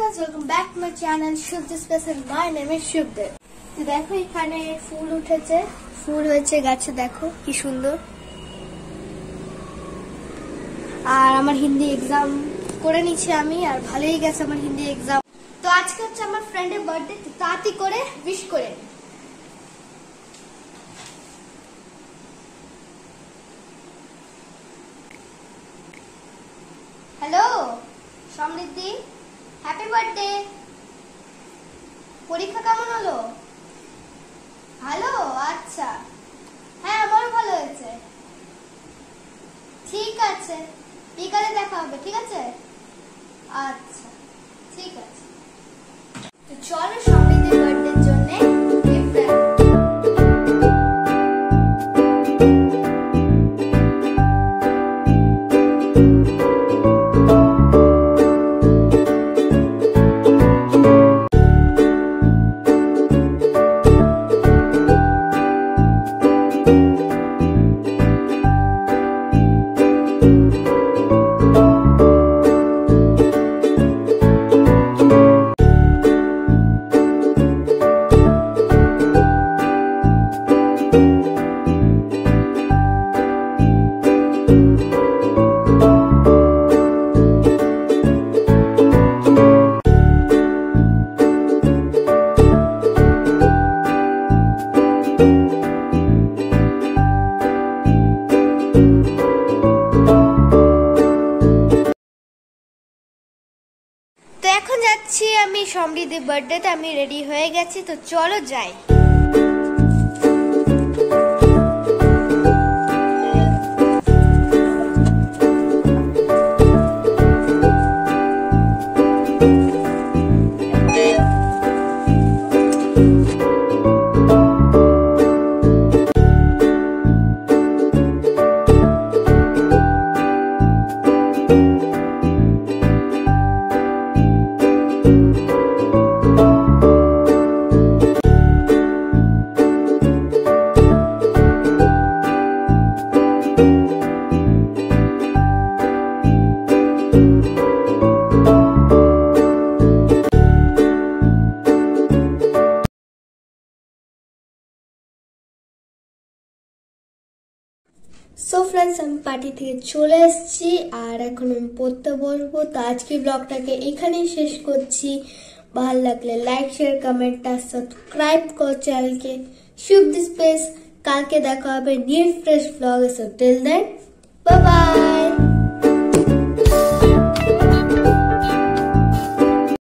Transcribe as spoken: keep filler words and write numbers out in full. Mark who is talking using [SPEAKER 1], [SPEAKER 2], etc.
[SPEAKER 1] friends, welcome back to my channel Shubhadeep Space and my name is Shubhadeep. তো দেখো এখানে ফুল উঠেছে, ফুল হয়েছে গাছে, দেখো কি সুন্দর। আর আমার হিন্দি এক্সাম করে নিয়েছি আমি, আর ভালোই গেছে আমার হিন্দি এক্সাম। তো আজকে হচ্ছে আমার ফ্রেন্ডের বার্থডে, তো তাড়াতাড়ি করে উইশ করে। Hello Samriddhi, happy birthday. পরীক্ষা কেমন হলো? ভালো, আচ্ছা। হ্যাঁ আমারও ভালো হয়েছে। ঠিক আছে, বিকালে দেখা হবে, ঠিক আছে? আচ্ছা ঠিক আছে। তো চলো সমৃদ্ধির বার্থডের জন্য গিফট এখন যাচ্ছি আমি সমৃদ্ধির বার্থডেতে, আমি রেডি হয়ে গেছি, তো চলো যাই। সো ফ্রেন্ডস, আমি পার্টি থেকে চলে এসেছি আর এখন আমি পড়তে বসবো। তো আজকে ব্লগটাকে এখানেই শেষ করছি। ভালো লাগলে লাইক, শেয়ার, কমেন্ট আর সাবস্ক্রাইব করো চ্যানেলকে শুভদীপ স্পেস। কালকে দেখা হবে নিউ ফ্রেশ ব্লগে। So till then bye by.